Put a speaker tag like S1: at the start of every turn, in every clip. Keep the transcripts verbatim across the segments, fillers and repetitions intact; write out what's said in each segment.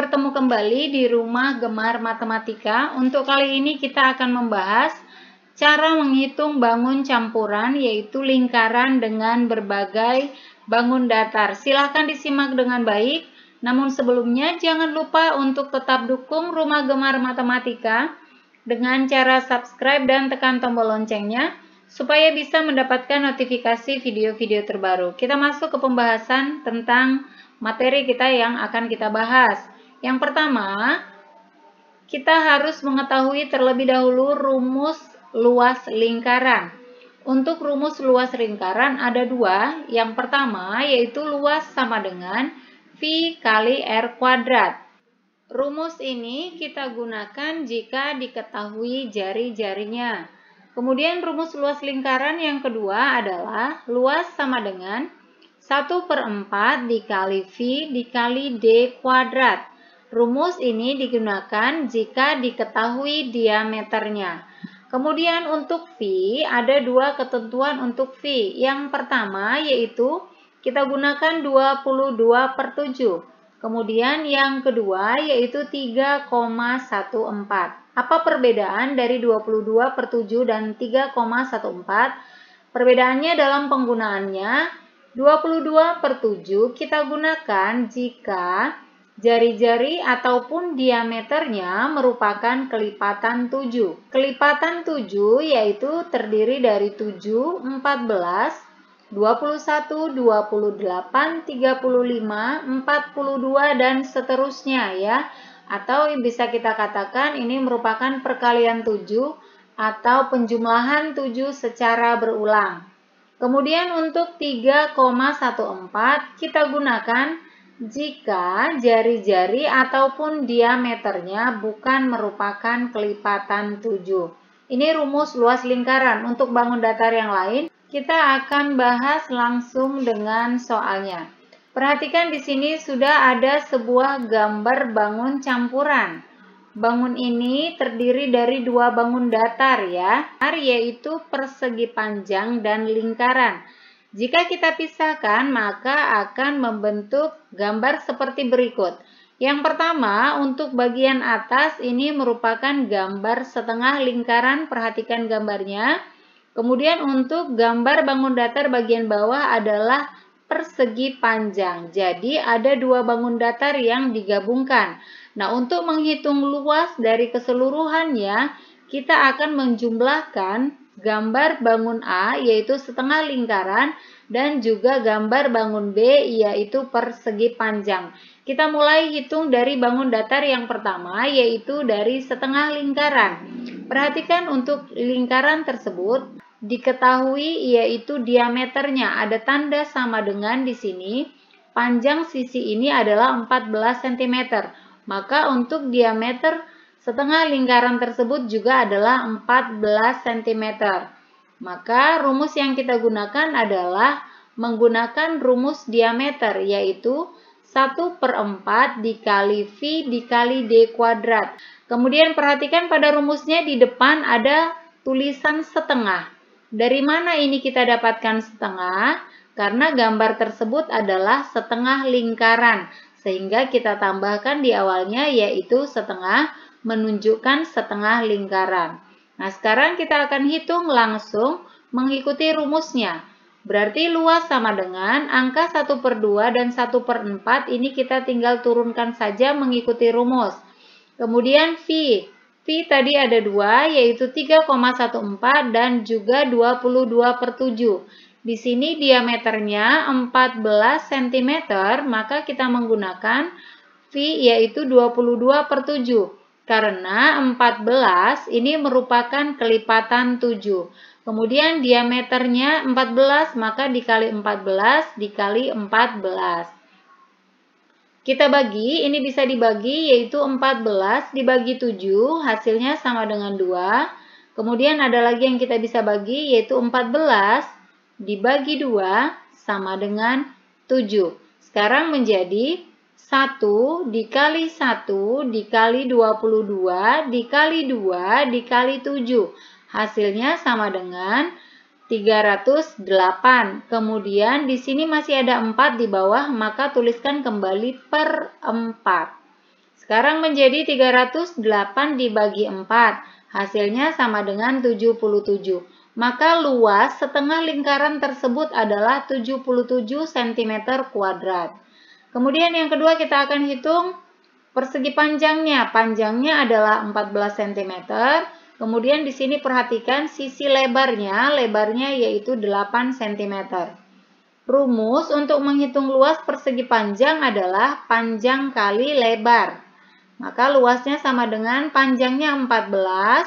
S1: bertemu kembali di Rumah Gemar Matematika. Untuk kali ini kita akan membahas cara menghitung bangun campuran, yaitu lingkaran dengan berbagai bangun datar. Silahkan disimak dengan baik. Namun sebelumnya jangan lupa untuk tetap dukung Rumah Gemar Matematika dengan cara subscribe dan tekan tombol loncengnya supaya bisa mendapatkan notifikasi video-video terbaru. Kita masuk ke pembahasan tentang materi kita yang akan kita bahas. Yang pertama, kita harus mengetahui terlebih dahulu rumus luas lingkaran. Untuk rumus luas lingkaran ada dua. Yang pertama yaitu luas sama dengan V kali R kuadrat. Rumus ini kita gunakan jika diketahui jari-jarinya. Kemudian rumus luas lingkaran yang kedua adalah luas sama dengan satu per empat dikali V dikali D kuadrat. Rumus ini digunakan jika diketahui diameternya. Kemudian untuk V ada dua ketentuan untuk V. Yang pertama yaitu kita gunakan dua puluh dua per tujuh. Kemudian yang kedua yaitu tiga koma empat belas. Apa perbedaan dari dua puluh dua per tujuh dan tiga koma empat belas? Perbedaannya dalam penggunaannya. dua puluh dua per tujuh kita gunakan jika jari-jari ataupun diameternya merupakan kelipatan tujuh. Kelipatan tujuh yaitu terdiri dari tujuh, empat belas, dua puluh satu, dua puluh delapan, tiga puluh lima, empat puluh dua, dan seterusnya ya. Atau bisa kita katakan ini merupakan perkalian tujuh atau penjumlahan tujuh secara berulang. Kemudian untuk tiga koma empat belas kita gunakan jika jari-jari ataupun diameternya bukan merupakan kelipatan tujuh. Ini rumus luas lingkaran. Untuk bangun datar yang lain kita akan bahas langsung dengan soalnya. Perhatikan di sini sudah ada sebuah gambar bangun campuran. Bangun ini terdiri dari dua bangun datar ya, yaitu persegi panjang dan lingkaran. Jika kita pisahkan maka akan membentuk gambar seperti berikut. Yang pertama untuk bagian atas ini merupakan gambar setengah lingkaran, perhatikan gambarnya. Kemudian untuk gambar bangun datar bagian bawah adalah persegi panjang. Jadi ada dua bangun datar yang digabungkan. Nah, untuk menghitung luas dari keseluruhannya, kita akan menjumlahkan gambar bangun A yaitu setengah lingkaran dan juga gambar bangun B yaitu persegi panjang. Kita mulai hitung dari bangun datar yang pertama yaitu dari setengah lingkaran. Perhatikan untuk lingkaran tersebut diketahui yaitu diameternya ada tanda sama dengan di sini. Panjang sisi ini adalah empat belas sentimeter. Maka untuk diameter setengah lingkaran tersebut juga adalah empat belas sentimeter. Maka rumus yang kita gunakan adalah menggunakan rumus diameter yaitu satu per empat dikali V dikali D kuadrat. Kemudian perhatikan pada rumusnya di depan ada tulisan setengah. Dari mana ini kita dapatkan setengah? Karena gambar tersebut adalah setengah lingkaran. Sehingga kita tambahkan di awalnya yaitu setengah menunjukkan setengah lingkaran. Nah, sekarang kita akan hitung langsung mengikuti rumusnya. Berarti luas sama dengan angka satu per dua dan satu per empat ini kita tinggal turunkan saja mengikuti rumus. Kemudian V. V tadi ada dua yaitu tiga koma empat belas dan juga dua puluh dua per tujuh. Di sini diameternya empat belas sentimeter, maka kita menggunakan V yaitu dua puluh dua per tujuh. Karena empat belas ini merupakan kelipatan tujuh. Kemudian diameternya empat belas, maka dikali empat belas dikali empat belas. Kita bagi, ini bisa dibagi yaitu empat belas dibagi tujuh, hasilnya sama dengan dua. Kemudian ada lagi yang kita bisa bagi yaitu empat belas dibagi dua sama dengan tujuh. Sekarang menjadi satu dikali satu dikali dua puluh dua dikali dua dikali tujuh. Hasilnya sama dengan tiga ratus delapan. Kemudian di sini masih ada empat di bawah, maka tuliskan kembali per empat. Sekarang menjadi tiga ratus delapan dibagi empat, hasilnya sama dengan tujuh puluh tujuh. Maka luas setengah lingkaran tersebut adalah tujuh puluh tujuh sentimeter kuadrat. Kemudian yang kedua kita akan hitung persegi panjangnya. Panjangnya adalah empat belas sentimeter. Kemudian di sini perhatikan sisi lebarnya, lebarnya yaitu delapan sentimeter. Rumus untuk menghitung luas persegi panjang adalah panjang kali lebar. Maka luasnya sama dengan panjangnya empat belas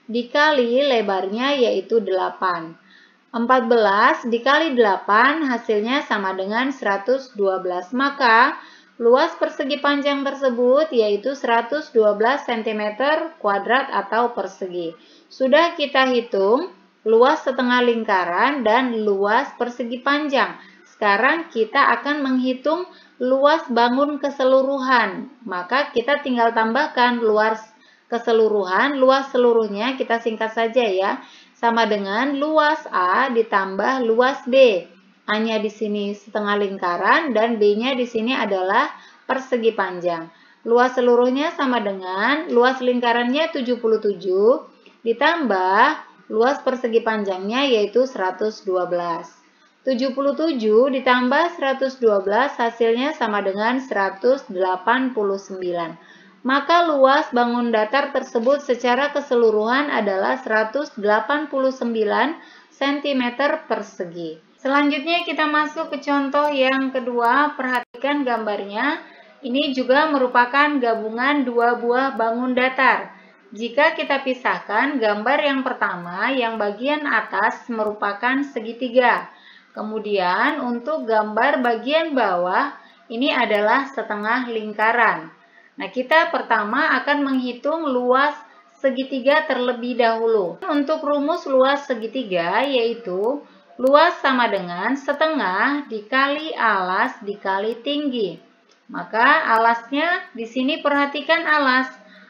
S1: dikali lebarnya yaitu delapan. empat belas dikali delapan hasilnya sama dengan seratus dua belas. Maka luas persegi panjang tersebut yaitu seratus dua belas sentimeter kuadrat atau persegi. Sudah kita hitung luas setengah lingkaran dan luas persegi panjang. Sekarang kita akan menghitung luas bangun keseluruhan. Maka kita tinggal tambahkan luas keseluruhan, luas seluruhnya kita singkat saja ya, sama dengan luas A ditambah luas B. A-nya di sini setengah lingkaran dan B-nya di sini adalah persegi panjang. Luas seluruhnya sama dengan luas lingkarannya tujuh puluh tujuh ditambah luas persegi panjangnya yaitu seratus dua belas. tujuh puluh tujuh ditambah seratus dua belas hasilnya sama dengan seratus delapan puluh sembilan. Maka luas bangun datar tersebut secara keseluruhan adalah seratus delapan puluh sembilan sentimeter persegi. Selanjutnya kita masuk ke contoh yang kedua. Perhatikan gambarnya. Ini juga merupakan gabungan dua buah bangun datar. Jika kita pisahkan, gambar yang pertama yang bagian atas merupakan segitiga. Kemudian untuk gambar bagian bawah ini adalah setengah lingkaran. Nah, kita pertama akan menghitung luas segitiga terlebih dahulu. Untuk rumus luas segitiga yaitu luas sama dengan setengah dikali alas dikali tinggi. Maka alasnya di sini perhatikan alas.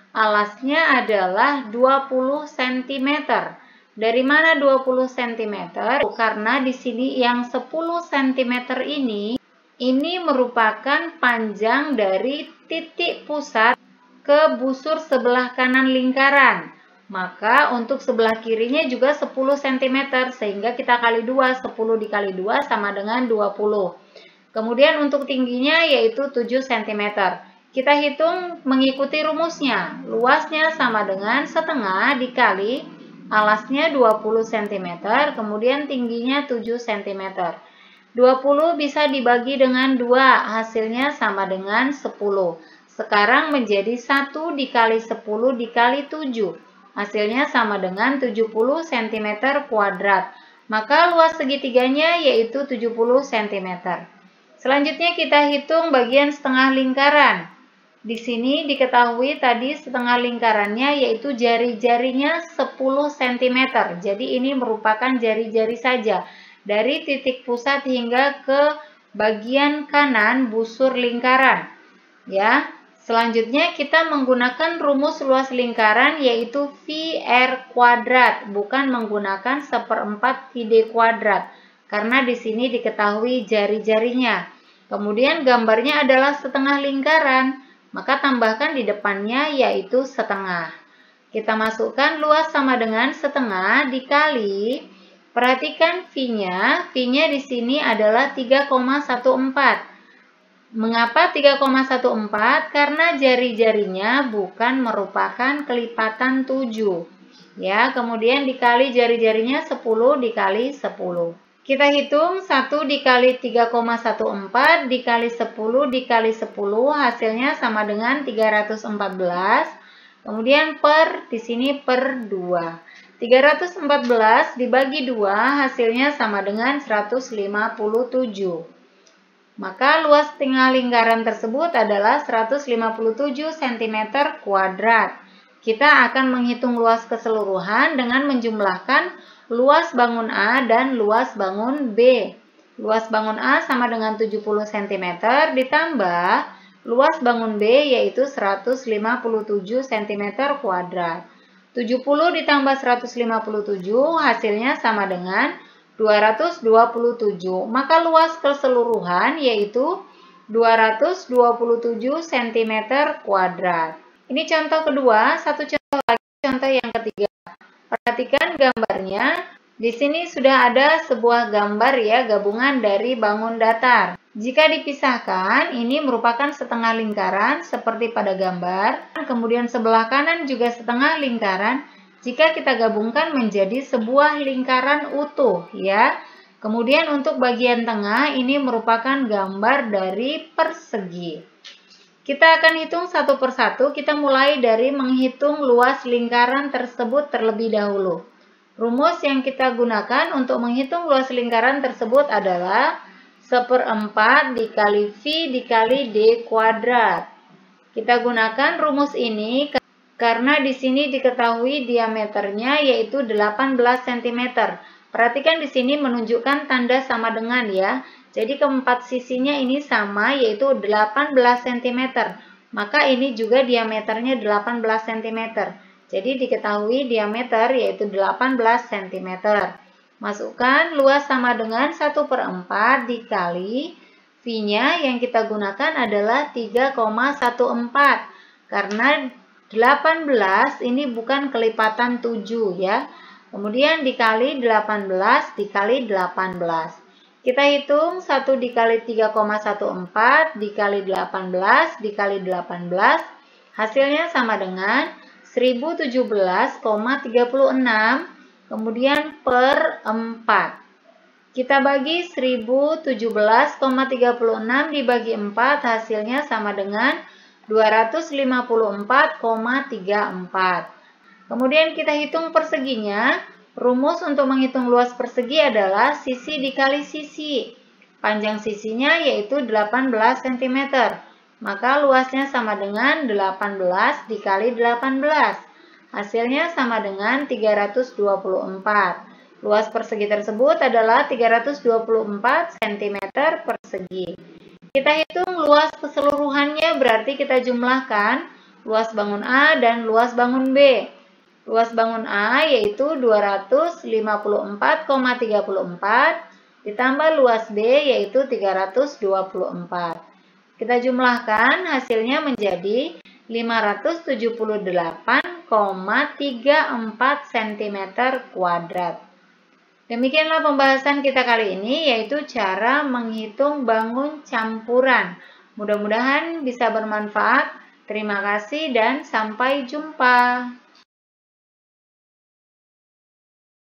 S1: Alasnya adalah dua puluh sentimeter. Dari mana dua puluh sentimeter? Karena di sini yang sepuluh sentimeter ini Ini merupakan panjang dari titik pusat ke busur sebelah kanan lingkaran. Maka untuk sebelah kirinya juga sepuluh sentimeter, sehingga kita kali dua, sepuluh dikali dua sama dengan dua puluh. Kemudian untuk tingginya yaitu tujuh sentimeter. Kita hitung mengikuti rumusnya. Luasnya sama dengan setengah dikali alasnya dua puluh sentimeter, kemudian tingginya tujuh sentimeter. dua puluh bisa dibagi dengan dua, hasilnya sama dengan sepuluh. Sekarang menjadi satu dikali sepuluh dikali tujuh. Hasilnya sama dengan tujuh puluh sentimeter kuadrat. Maka luas segitiganya yaitu tujuh puluh sentimeter. Selanjutnya kita hitung bagian setengah lingkaran. Di sini diketahui tadi setengah lingkarannya yaitu jari-jarinya sepuluh sentimeter. Jadi ini merupakan jari-jari saja. Dari titik pusat hingga ke bagian kanan busur lingkaran. Ya, selanjutnya kita menggunakan rumus luas lingkaran yaitu V R kuadrat, bukan menggunakan seperempat V D kuadrat, karena di sini diketahui jari-jarinya. Kemudian gambarnya adalah setengah lingkaran, maka tambahkan di depannya yaitu setengah. Kita masukkan luas sama dengan setengah dikali. Perhatikan V-nya, V-nya di sini adalah tiga koma empat belas. Mengapa tiga koma empat belas? Karena jari-jarinya bukan merupakan kelipatan tujuh. Ya, kemudian dikali jari-jarinya sepuluh dikali sepuluh. Kita hitung satu dikali tiga koma empat belas dikali sepuluh dikali sepuluh, hasilnya sama dengan tiga ratus empat belas. Kemudian per di sini per dua. tiga ratus empat belas dibagi dua hasilnya sama dengan seratus lima puluh tujuh. Maka luas tengah lingkaran tersebut adalah seratus lima puluh tujuh sentimeter kuadrat. Kita akan menghitung luas keseluruhan dengan menjumlahkan luas bangun A dan luas bangun B. Luas bangun A sama dengan tujuh puluh sentimeter ditambah luas bangun B yaitu seratus lima puluh tujuh sentimeter kuadrat. tujuh puluh ditambah seratus lima puluh tujuh hasilnya sama dengan dua ratus dua puluh tujuh. Maka luas keseluruhan yaitu dua ratus dua puluh tujuh sentimeter kuadrat. Ini contoh kedua, satu contoh lagi, contoh yang ketiga. Perhatikan gambarnya. Di sini sudah ada sebuah gambar ya, gabungan dari bangun datar. Jika dipisahkan, ini merupakan setengah lingkaran seperti pada gambar. Kemudian sebelah kanan juga setengah lingkaran. Jika kita gabungkan menjadi sebuah lingkaran utuh ya. Kemudian untuk bagian tengah ini merupakan gambar dari persegi. Kita akan hitung satu persatu. Kita mulai dari menghitung luas lingkaran tersebut terlebih dahulu. Rumus yang kita gunakan untuk menghitung luas lingkaran tersebut adalah seperempat dikali V dikali D kuadrat. Kita gunakan rumus ini karena di sini diketahui diameternya yaitu delapan belas sentimeter. Perhatikan di sini menunjukkan tanda sama dengan ya. Jadi keempat sisinya ini sama yaitu delapan belas sentimeter. Maka ini juga diameternya delapan belas sentimeter. Jadi diketahui diameter yaitu delapan belas sentimeter. Masukkan luas sama dengan satu per empat dikali V-nya yang kita gunakan adalah tiga koma empat belas. Karena delapan belas ini bukan kelipatan tujuh ya. Kemudian dikali delapan belas dikali delapan belas. Kita hitung satu dikali tiga koma empat belas dikali delapan belas dikali delapan belas. Hasilnya sama dengan seribu tujuh belas koma tiga enam, kemudian per empat. Kita bagi seribu tujuh belas koma tiga enam dibagi empat, hasilnya sama dengan dua ratus lima puluh empat koma tiga empat. Kemudian kita hitung perseginya. Rumus untuk menghitung luas persegi adalah sisi dikali sisi. Panjang sisinya yaitu delapan belas sentimeter. Maka luasnya sama dengan delapan belas dikali delapan belas. Hasilnya sama dengan tiga ratus dua puluh empat. Luas persegi tersebut adalah tiga ratus dua puluh empat sentimeter persegi. Kita hitung luas keseluruhannya, berarti kita jumlahkan luas bangun A dan luas bangun B. Luas bangun A yaitu dua ratus lima puluh empat koma tiga empat ditambah luas B yaitu tiga ratus dua puluh empat. Kita jumlahkan, hasilnya menjadi lima ratus tujuh puluh delapan koma tiga empat sentimeter kuadrat. Demikianlah pembahasan kita kali ini, yaitu cara menghitung bangun campuran. Mudah-mudahan bisa bermanfaat. Terima kasih dan sampai jumpa.